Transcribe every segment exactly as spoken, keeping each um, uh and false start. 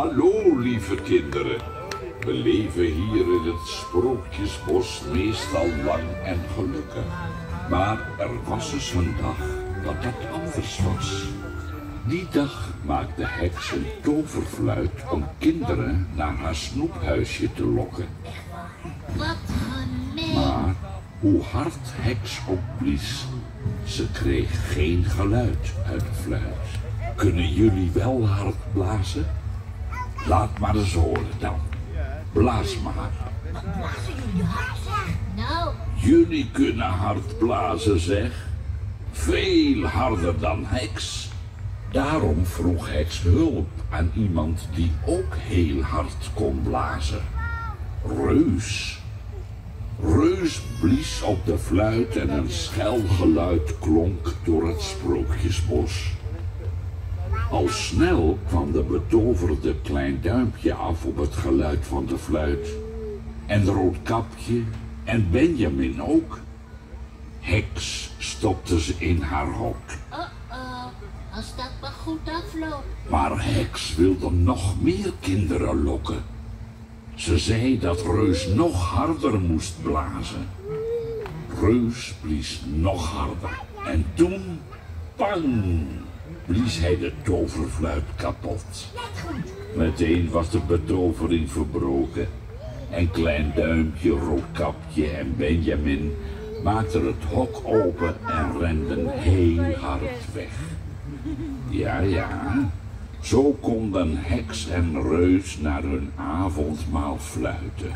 Hallo, lieve kinderen. We leven hier in het Sprookjesbos meestal lang en gelukkig. Maar er was eens een dag dat dat anders was. Die dag maakte Heks een toverfluit om kinderen naar haar snoephuisje te lokken. Wat gemeen. Maar hoe hard Heks ook blies, ze kreeg geen geluid uit de fluit. Kunnen jullie wel hard blazen? Laat maar eens horen dan. Blaas maar. Wat blazen jullie hard, zeg? Nou, Jullie kunnen hard blazen, zeg. Veel harder dan Heks. Daarom vroeg Heks hulp aan iemand die ook heel hard kon blazen. Reus. Reus blies op de fluit en een schel geluid klonk door het Sprookjesbos. Al snel kwam de betoverde Klein Duimpje af op het geluid van de fluit. En Roodkapje en Benjamin ook. Heks stopte ze in haar hok. oh-oh, als dat maar goed afloopt. Maar Heks wilde nog meer kinderen lokken. Ze zei dat Reus nog harder moest blazen. Reus blies nog harder. En toen, pang, blies hij de toverfluit kapot. Meteen was de betovering verbroken. En Klein Duimpje, Roodkapje en Benjamin maakten het hok open en renden heel hard weg. Ja, ja, zo konden Heks en Reus naar hun avondmaal fluiten.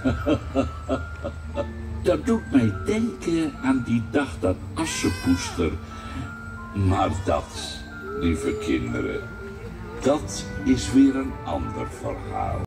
Dat doet mij denken aan die dag dat Assepoester. Maar dat, lieve kinderen, dat is weer een ander verhaal.